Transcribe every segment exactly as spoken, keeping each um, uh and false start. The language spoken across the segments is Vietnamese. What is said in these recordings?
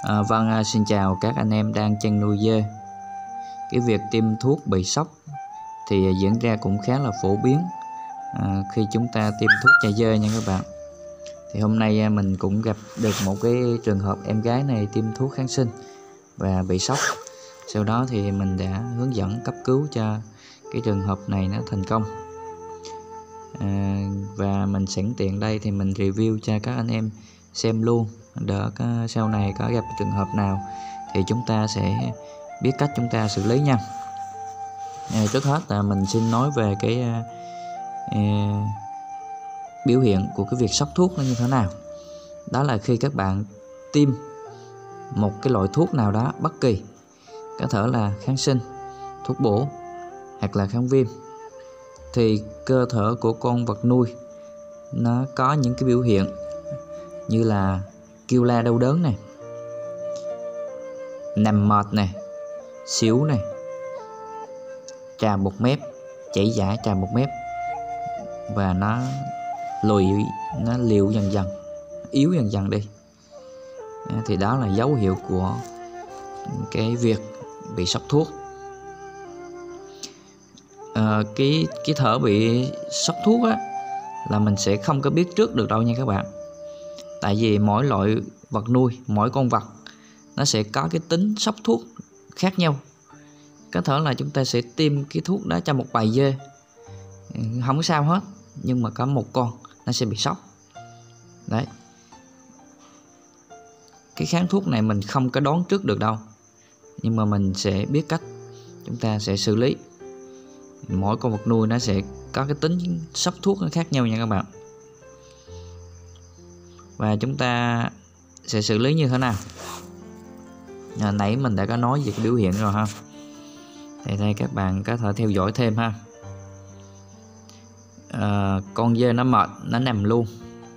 À, vâng, à, xin chào các anh em đang chăn nuôi dê. Cái việc tiêm thuốc bị sốc thì diễn ra cũng khá là phổ biến à, khi chúng ta tiêm thuốc cho dê nha các bạn. Thì hôm nay mình cũng gặp được một cái trường hợp em gái này tiêm thuốc kháng sinh và bị sốc. Sau đó thì mình đã hướng dẫn cấp cứu cho cái trường hợp này nó thành công. À, và mình sẵn tiện đây thì mình review cho các anh em xem luôn, đỡ có, sau này có gặp trường hợp nào thì chúng ta sẽ biết cách chúng ta xử lý nha. À, trước hết là mình xin nói về cái à, à, biểu hiện của cái việc sốc thuốc nó như thế nào. Đó là khi các bạn tiêm một cái loại thuốc nào đó bất kỳ, có thể là kháng sinh, thuốc bổ hoặc là kháng viêm, thì cơ thể của con vật nuôi nó có những cái biểu hiện như là kêu la đau đớn này, nằm mệt này, xỉu này, trà một mép, chảy dãi trà một mép, và nó lùi, nó liều dần dần, yếu dần dần đi. Thì đó là dấu hiệu của cái việc bị sốc thuốc. À, cái cái thở bị sốc thuốc á là mình sẽ không có biết trước được đâu nha các bạn. Tại vì mỗi loại vật nuôi, mỗi con vật nó sẽ có cái tính sốc thuốc khác nhau. Có thể là chúng ta sẽ tiêm cái thuốc đó cho một bầy dê không có sao hết, nhưng mà có một con nó sẽ bị sốc. Đấy, cái kháng thuốc này mình không có đoán trước được đâu, nhưng mà mình sẽ biết cách chúng ta sẽ xử lý. Mỗi con vật nuôi nó sẽ có cái tính sốc thuốc nó khác nhau nha các bạn. Và chúng ta sẽ xử lý như thế nào? À, nãy mình đã có nói về cái biểu hiện rồi ha. Thì đây các bạn có thể theo dõi thêm ha. À, con dê nó mệt, nó nằm luôn.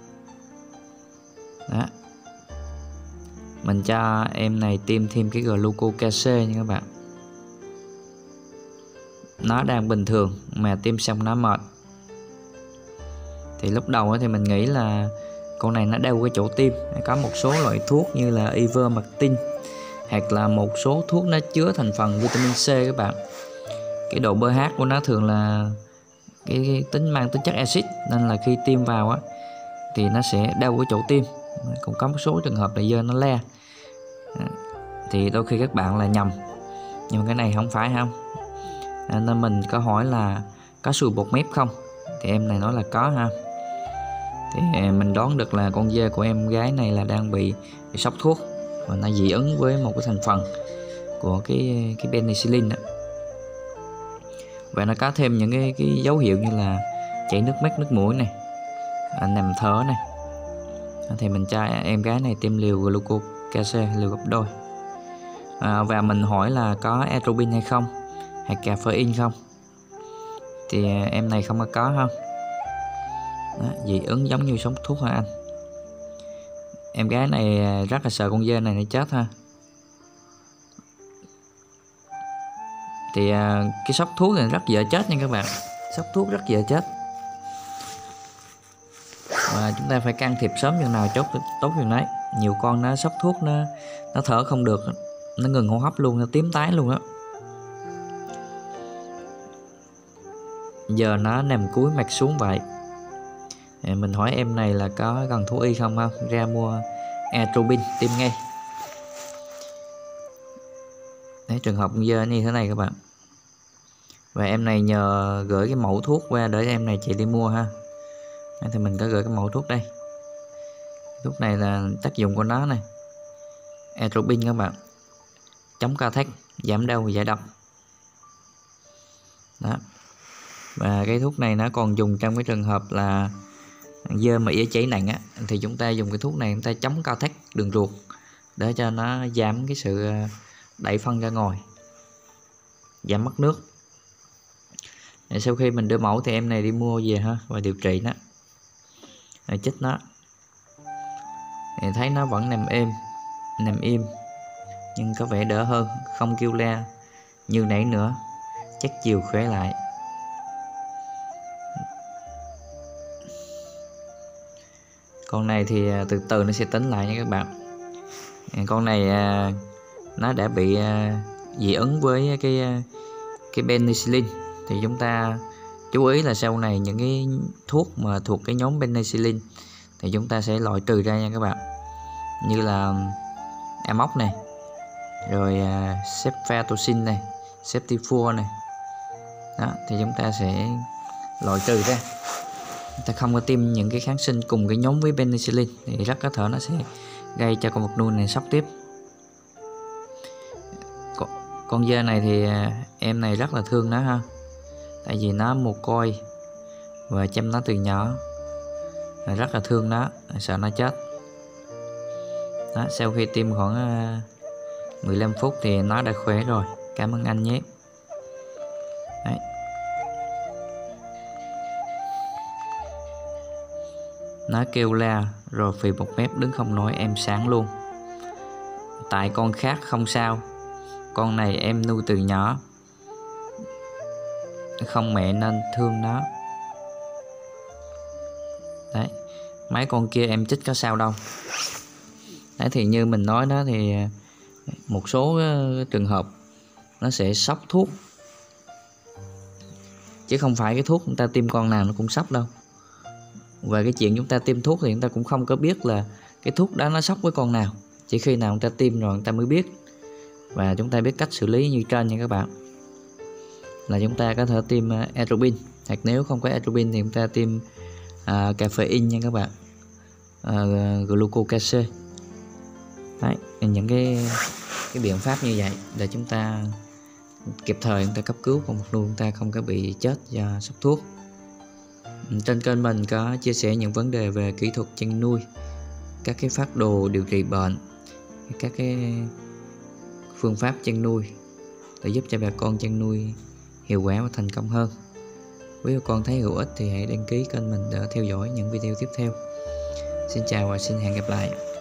Đó. Mình cho em này tiêm thêm cái glucocase nha các bạn. Nó đang bình thường mà tiêm xong nó mệt. Thì lúc đầu thì mình nghĩ là con này nó đau cái chỗ tim. Có một số loại thuốc như là ivermectin hoặc là một số thuốc nó chứa thành phần vitamin C các bạn. Cái độ pH của nó thường là cái, cái tính mang tính chất axit, nên là khi tiêm vào á thì nó sẽ đau cái chỗ tim. Cũng có một số trường hợp là dê nó le, thì đôi khi các bạn là nhầm, nhưng mà cái này không phải không. À, nên mình có hỏi là có sùi bọt mép không, thì em này nói là có ha. Thì mình đoán được là con dê của em gái này là đang bị, bị sốc thuốc, và nó dị ứng với một cái thành phần của cái cái penicillin đó. Và nó có thêm những cái, cái dấu hiệu như là chảy nước mắt, nước mũi này, à, nằm thở này. Thì mình cho em gái này tiêm liều glucocase, liều gấp đôi. À, và mình hỏi là có atropine hay không, hay caffeine không, thì em này không có có không. Đó, dị ứng giống như sống thuốc hả anh. Em gái này rất là sợ con dê này nó chết ha. Thì cái sốc thuốc này rất dễ chết nha các bạn. Sốc thuốc rất dễ chết, và chúng ta phải can thiệp sớm chừng nào chốt tốt chừng đấy. Nhiều con nó sốc thuốc, nó nó thở không được, nó ngừng hô hấp luôn, nó tím tái luôn á. Giờ nó nằm cúi mặt xuống vậy. Mình hỏi em này là có gần thú y không không, ra mua atropine tiêm ngay. Đấy, trường hợp dê như thế này các bạn. Và em này nhờ gửi cái mẫu thuốc qua để em này chị đi mua ha. Đấy, thì mình có gửi cái mẫu thuốc đây. Thuốc này là tác dụng của nó này, atropine các bạn, chống ca thắt, giảm đau và giải độc. Đó. Và cái thuốc này nó còn dùng trong cái trường hợp là dê mà ỉa chảy nặng á, thì chúng ta dùng cái thuốc này chúng ta chống cao thắt đường ruột để cho nó giảm cái sự đẩy phân ra ngoài, giảm mất nước. Để sau khi mình đưa mẫu thì em này đi mua về ha, và điều trị nó, rồi chích nó. Thì thấy nó vẫn nằm êm, nằm im, nhưng có vẻ đỡ hơn, không kêu la như nãy nữa, chắc chiều khỏe lại. Con này thì từ từ nó sẽ tính lại nha các bạn. Con này à, nó đã bị à, dị ứng với cái à, cái penicillin, thì chúng ta chú ý là sau này những cái thuốc mà thuộc cái nhóm penicillin thì chúng ta sẽ loại trừ ra nha các bạn, như là amox này, rồi à, ceftriaxone này, ceftiofur này. Đó, thì chúng ta sẽ loại trừ ra, chúng ta không có tiêm những cái kháng sinh cùng cái nhóm với penicillin thì rất có thể nó sẽ gây cho con vật nuôi này sốc tiếp. Con, con dê này thì em này rất là thương nó ha, tại vì nó mồ côi và chăm nó từ nhỏ, rất là thương nó, sợ nó chết. Đó, sau khi tiêm khoảng mười lăm phút thì nó đã khỏe rồi. Cảm ơn anh nhé. Đấy. Nó kêu la rồi phì một mép đứng không nổi, em sáng luôn. Tại con khác không sao, con này em nuôi từ nhỏ, không mẹ nên thương nó. Đấy, mấy con kia em chích có sao đâu. Đấy, thì như mình nói đó, thì một số trường hợp nó sẽ sốc thuốc, chứ không phải cái thuốc chúng ta tiêm con nào nó cũng sốc đâu. Và cái chuyện chúng ta tiêm thuốc thì chúng ta cũng không có biết là cái thuốc đó nó sốc với con nào, chỉ khi nào chúng ta tiêm rồi chúng ta mới biết. Và chúng ta biết cách xử lý như trên nha các bạn, là chúng ta có thể tiêm atropine, hoặc nếu không có atropine thì chúng ta tiêm à, caffeine nha các bạn, à, glucose. Đấy, những cái cái biện pháp như vậy để chúng ta kịp thời chúng ta cấp cứu con vật nuôi chúng ta không có bị chết do sốc thuốc. Trên kênh mình có chia sẻ những vấn đề về kỹ thuật chăn nuôi, các cái phác đồ điều trị bệnh, các cái phương pháp chăn nuôi để giúp cho bà con chăn nuôi hiệu quả và thành công hơn. Nếu bà con thấy hữu ích thì hãy đăng ký kênh mình để theo dõi những video tiếp theo. Xin chào và xin hẹn gặp lại.